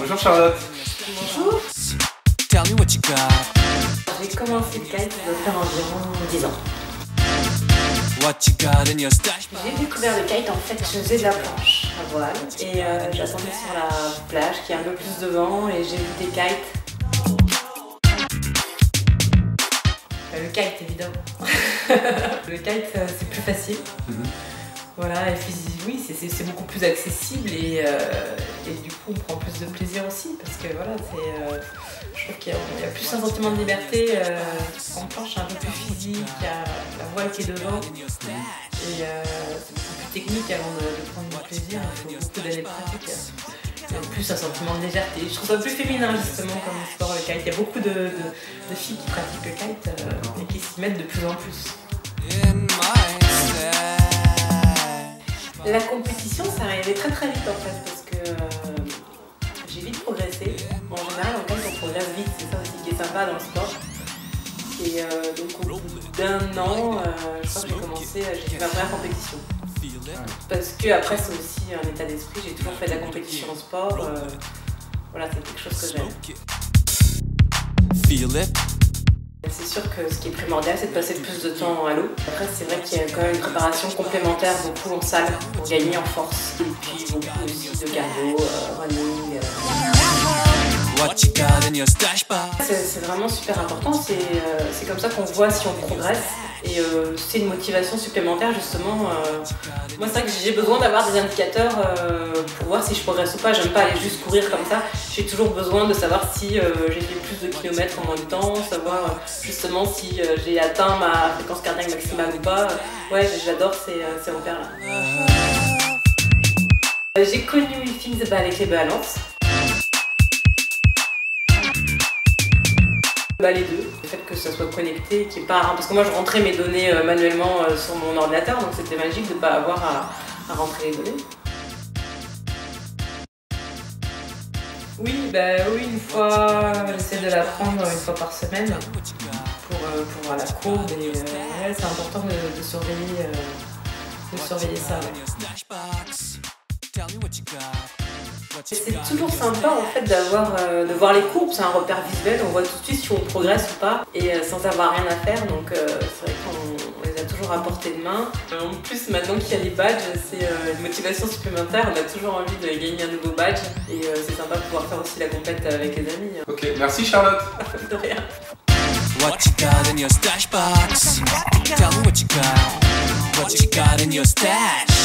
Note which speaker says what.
Speaker 1: Bonjour Charlotte.
Speaker 2: Bonjour. J'ai commencé le kite, ça doit faire environ 10 ans. J'ai découvert le kite, en fait, je faisais de la planche à voile et j'attendais sur la plage qui a un peu plus de vent et j'ai vu des kites. Le kite, évidemment. Le kite, c'est plus facile. Voilà, et puis oui, c'est beaucoup plus accessible et du coup on prend plus de plaisir aussi parce que voilà, je trouve qu'il y a plus un sentiment de liberté en planche, c'est un peu plus physique, il y a la voile qui est devant et c'est beaucoup plus technique avant de prendre du plaisir, il faut beaucoup d'années de pratique. Il y a plus un sentiment de légèreté. Je trouve ça plus féminin justement comme sport le kite. Il y a beaucoup de filles qui pratiquent le kite et qui s'y mettent de plus en plus. La compétition, ça arrivait très très vite en fait parce que j'ai vite progressé. En général, en kite, on progresse vite, c'est ça aussi qui est sympa dans le sport. Et donc au bout d'1 an, je crois que j'ai fait ma première compétition. Parce que après, c'est aussi un état d'esprit. J'ai toujours fait de la compétition en sport. Voilà, c'est quelque chose que j'aime. C'est sûr que ce qui est primordial, c'est de passer plus de temps à l'eau. Après, c'est vrai qu'il y a quand même une préparation complémentaire, beaucoup en salle, pour gagner en force. Et puis beaucoup aussi de cardio, running. C'est vraiment super important, c'est comme ça qu'on voit si on progresse. Et c'est une motivation supplémentaire justement. Moi c'est vrai que j'ai besoin d'avoir des indicateurs pour voir si je progresse ou pas. J'aime pas aller juste courir comme ça. J'ai toujours besoin de savoir si j'ai fait plus de kilomètres en moins de temps, savoir justement si j'ai atteint ma fréquence cardiaque maximale ou pas. Ouais, j'adore ces repères-là. J'ai connu WeFings avec les balances. Les deux, le fait que ça soit connecté, qu'il n'y ait pas parce que moi je rentrais mes données manuellement sur mon ordinateur, donc c'était magique de ne pas avoir à rentrer les données. Oui, oui, une fois, j'essaie de la prendre une fois par semaine pour voir la courbe et ouais, c'est important de surveiller ça. C'est toujours sympa en fait de voir les courbes, c'est un repère visuel, on voit tout de suite si on progresse ou pas et sans avoir rien à faire, donc c'est vrai qu'on les a toujours à portée de main. En plus maintenant qu'il y a les badges, c'est une motivation supplémentaire, on a toujours envie de gagner un nouveau badge et c'est sympa de pouvoir faire aussi la compète avec les amis.
Speaker 1: Ok, merci Charlotte.
Speaker 2: De rien.
Speaker 3: What you got in your stash box? Tell me what you got in your stash.